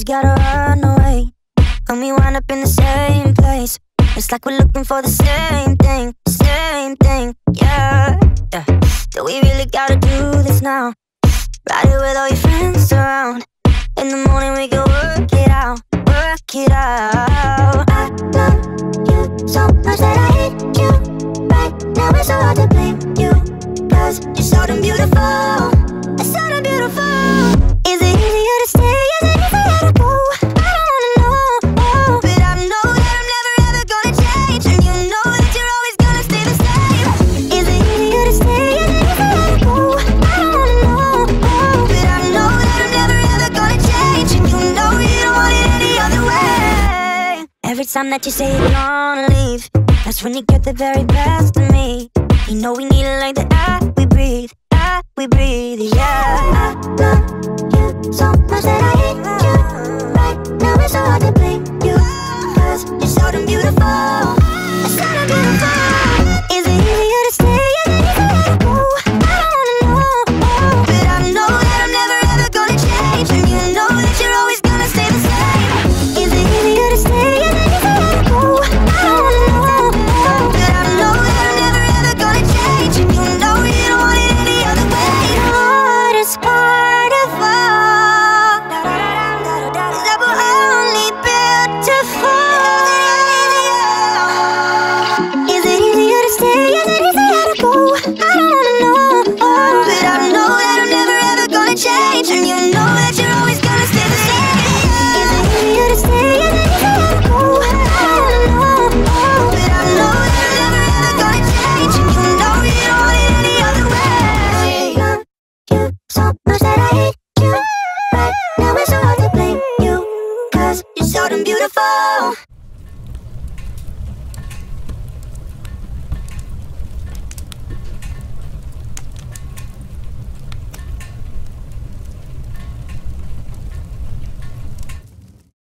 gotta run away, and we wind up in the same place. It's like we're looking for the same thing, yeah. Do we really gotta do this now? Ride it with all your friends around. In the morning we can work it out, work it out. I love you so much that I hate you. Right now it's so hard to blame you, 'cause you're so damn beautiful, so damn beautiful. Is it easier to stay? Is it easier to go? I don't wanna know, but I know that I'm never ever gonna change, and you know that you're always gonna stay the same. Is it easier to stay? Is it easier to go? I don't wanna know, but I know that I'm never ever gonna change, and you know you don't want it any other way. Every time that you say you're gonna leave, that's when you get the very best of me. You know we need it like the air we breathe, yeah. I love you so much that I hate you. Right now it's so hard to blame you, 'cause you're so damn beautiful, so damn beautiful. Is it easier to stay? Is it easier to go? I don't wanna know, but I know that I'm never ever gonna change, and you know that you're always gonna stay the same. Is it easier to stay? Is it easier to go? I don't wanna know, but I know that I'm never ever gonna change, and you know you don't want it any other way. The hardest part of all is that we're only built to fall. Is it easier to stay? Is it easier to go? I don't wanna know, but I know that I'm never ever gonna change, and you know that you're always gonna stay the same. Is it easier to stay? Is it easier to go? I don't wanna know, but I know that I'm never ever gonna change, and you know you don't want it any other way. Love you so much that I hate you. Right now it's so hard to blame you, 'cause you're so damn beautiful,